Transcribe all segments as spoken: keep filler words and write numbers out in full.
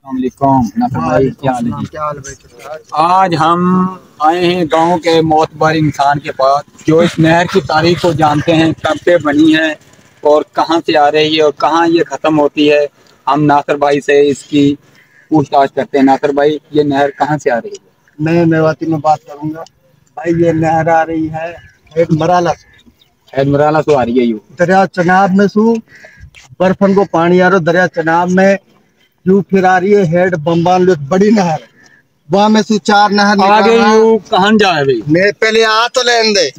वालेकुम नासिर भाई, क्या हाल है? क्या हाल है? आज हम आए हैं गांव के मोतबर इंसान के पास जो इस नहर की तारीख को जानते हैं, कब से बनी है और कहां से आ रही है और कहां ये खत्म होती है। हम नासिर भाई से इसकी पूछताछ करते हैं। नासिर भाई, ये नहर कहां से आ रही है? मैं मेवाती में बात करूंगा भाई। ये नहर आ रही है एक मराला से, हैदमराला से आ रही है। यू दरिया चनाब में सू बर्फन को पानी आ रहा दरिया चनाब में। यू फिर आ रही है हेड बम्बान में बड़ी नहर, वहां में से चार नहर आगे निकाल यू कहां जाए भाई? मैं पहले आ तो लेन दे।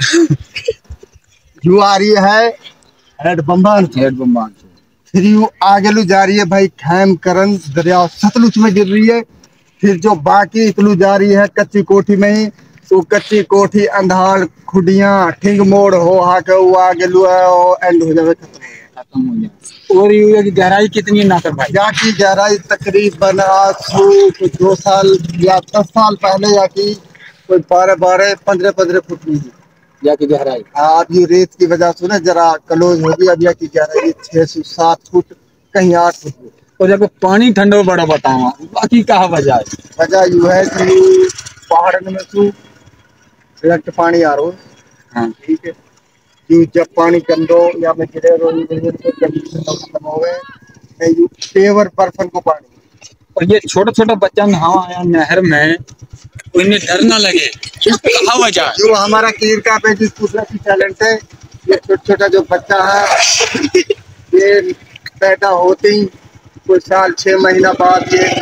यू आ रही है हेड बम्बान से, हेड बम्बान से फिर यू आगे लू जा रही है भाई खैम करन दरिया सतलुज में गिर रही है। फिर जो बाकी इतलू जा रही है कच्ची कोठी में ही, तो कच्ची कोठी अंधार खुडियां ठिंग मोड़ हो हाके वो आगे लू है वो एंड हो जावे, खत्म हो गया। खत्म हो जाए। और यू की गहराई कितनी है नासिर भाई? यहाँ की गहराई तकरीबन आज से कुछ दो साल या दस साल पहले यहाँ की कोई बारह बारह पंद्रह पंद्रह फुट हुई थी या की गहराई। हाँ, अब ये रेत की वजह से ना जरा क्लोज होगी। अब यहाँ की गहराई छह से सात फुट कहीं आठ फुट हुई। और जब पानी ठंडो बड़ा बतावा, बाकी कहा वजह है? वजह यू है कि पहाड़न में से डायरेक्ट पानी आ रहा है। हाँ। ठीक है, कि जब पानी कंदो या में गिरे रो खत्म हो गए मैं यू पेवर बर्फन को पानी। और ये छोटा छोटा बच्चा नहावा आया नहर में, उन्हें डर ना लगे, कहा वजह है? जो हमारा कीर का पे जिस दूसरा की टैलेंट है, ये छोटा छोटा जो बच्चा है ये पैदा होते ही कोई साल छह महीना बाद ये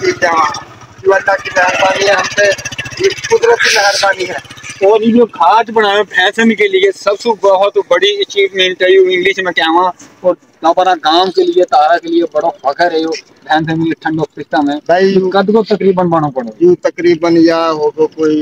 अल्लाह की मेहरबानी है हम पे, ये कुदरती मेहरबानी है। और ये जो घाट बनाए फैशन के लिए सबसे बहुत बड़ी अचीवमेंट है, ये इंग्लिश में क्या हुआ। और हमारा गांव के लिए तारा के लिए बड़ा फखर है। यो फैशन में ठंडो सिस्टम है भाई कद को तकरीबन बना पड़े यू तकरीबन या हो गो कोई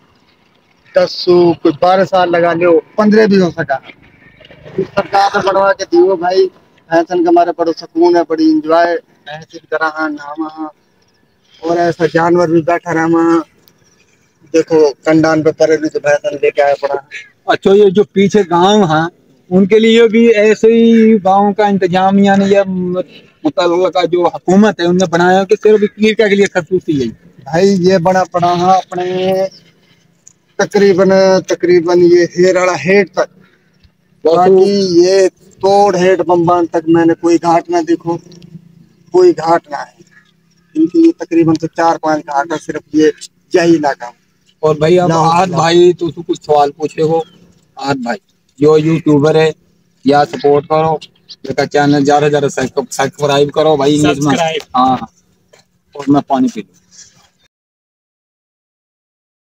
दस सौ कोई बारह साल लगा लो, पंद्रह भी हो सका। सरकार ने बनवा के दियो भाई। फैशन का हमारे बड़ो सुकून है, बड़ी इंजॉय महसूस करा नामा। और ऐसा जानवर भी बैठा रहा, देखो कंडान पे परे भी तो फैशन लेके आया पड़ा। अच्छा, ये जो पीछे गांव है उनके लिए भी ऐसे ही गांव का इंतजामिया ने या मुतल्लिका जो हुकूमत है उन्होंने बनाया कि सिर्फ कीर्का के लिए खसूसी है? भाई ये बड़ा पड़ा है अपने तकरीबन तकरीबन ये हेराड़ा हेड तक, बाकी ये तोड़ हेड बम्बान तक मैंने कोई घाट ना देखो, कोई घाट ना है। क्योंकि ये तकरीबन तो चार पांच घाट है सिर्फ ये यही इलाका। और भाई अब आद भाई तो उसको कुछ सवाल पूछे हो। आद भाई जो यूट्यूबर है या सपोर्ट करो इसका चैनल ज्यादा ज्यादा सब्सक्राइब करो भाई इंग्लिश में। हाँ, और मैं पानी पी लूं।